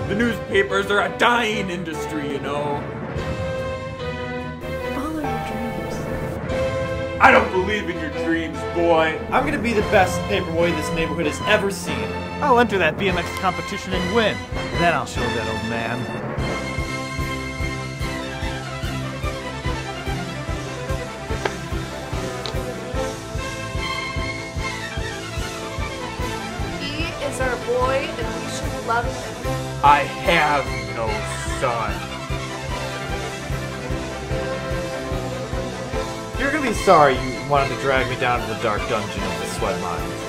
The newspapers are a dying industry, you know. Follow your dreams. I don't believe in your dreams, boy. I'm gonna be the best paperboy this neighborhood has ever seen. I'll enter that BMX competition and win. Then I'll show that old man. He is our boy, and we should love him. I have no son. You're gonna be sorry you wanted to drag me down to the dark dungeon of the sweat mines.